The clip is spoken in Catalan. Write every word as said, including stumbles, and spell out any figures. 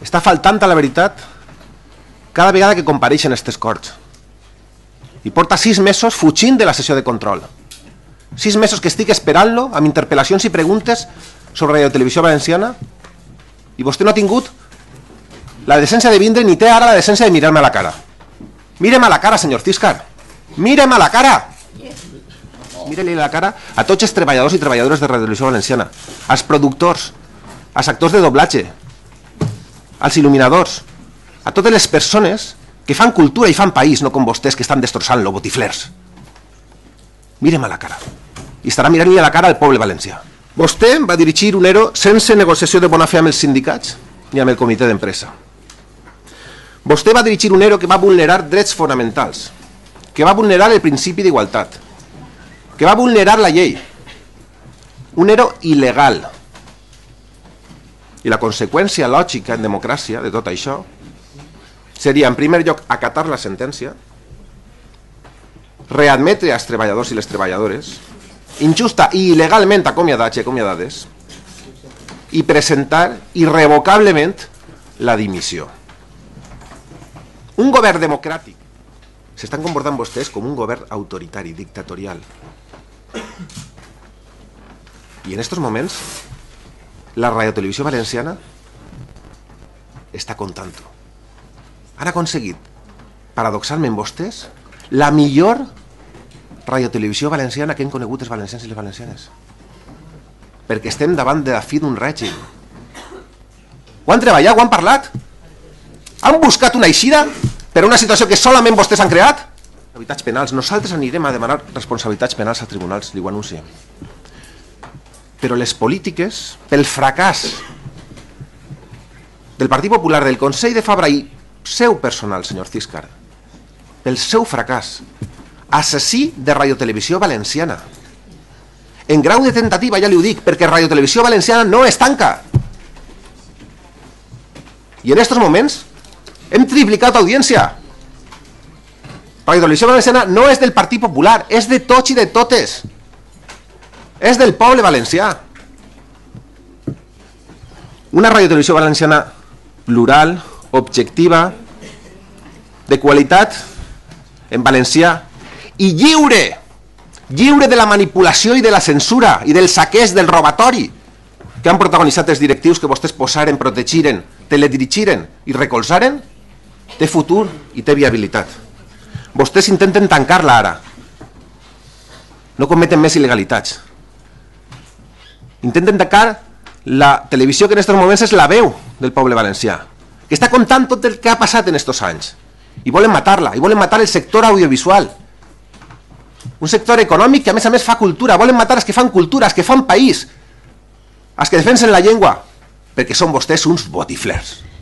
està faltant a la veritat cada vegada que compareixen aquestes corts. I porta sis mesos fugint de la sessió de control. Sis mesos que estic esperant-lo amb interpel·lacions i preguntes sobre Radio Televisió Valenciana i vostè no ha tingut la decència de vindre ni té ara la decència de mirar-me a la cara. Mirem a la cara, senyor Císcar. Mirem a la cara. Mire-li la cara a tots els treballadors i treballadores de Radio Televisió Valenciana, als productors, als actors de doblatge, als il·luminadors, a totes les persones que fan cultura i fan país, no com vostès que estan destrossant-lo, botiflers. Mirem a la cara. I estarà mirant-li a la cara al poble valencià. Vostè va dirigir un ERO sense negociació de bona fe amb els sindicats ni amb el comitè d'empresa. Vostè va dirigir un ERO que va vulnerar drets fonamentals, que va vulnerar el principi d'igualtat, que va vulnerar la llei. Un ERO il·legal. I la conseqüència lògica en democràcia de tot això seria, en primer lloc, acatar la sentència, readmetre als treballadors i les treballadores, injusta i il·legalment acomiadats i acomiadades, i presentar irrevocablement la dimissió. Un govern democràtic. S'estan comportant vostès com un govern autoritari, dictatorial. I en estos moments, la Radiotelevisió Valenciana està contant-ho. Han aconseguit, paradoxalment vostès, la millor radiotelevisió valenciana que hem conegut els valencians i les valencianes. Perquè estem davant de la fi d'un règim. Ho han treballat, ho han parlat. Han buscat una eixida per una situació que solament vostès han creat. Responsabilitats penals. Nosaltres anirem a demanar responsabilitats penals a tribunals, li ho anunciem. Però les polítiques, pel fracàs del Partit Popular, del Consell de Fabra i seu personal, senyor Císcar, pel seu fracàs, assassí de Radiotelevisió Valenciana. En grau de tentativa, ja li ho dic, perquè Radiotelevisió Valenciana no es tanca. I en aquests moments hem triplicat audiència. Radiotelevisió Valenciana no és del Partit Popular, és de tots i de totes. És del poble valencià. Una radiotelevisió valenciana plural, objectiva, de qualitat, en valencià, i lliure, lliure de la manipulació i de la censura, i del saqueig, del robatori, que han protagonitzat els directius que vostès posaren, protegiren, teledirigiren i recolzaren, té futur i té viabilitat. Vostès intenten tancar-la ara. No cometen més il·legalitats. Intenten tancar la televisió que en aquests moments és la veu del poble valencià, que està contant tot el que ha passat en aquests anys. I volen matar-la, i volen matar el sector audiovisual. Un sector econòmic que a més a més fa cultura. Volen matar els que fan cultura, els que fan país, els que defensen la llengua, perquè són vostès uns botiflers.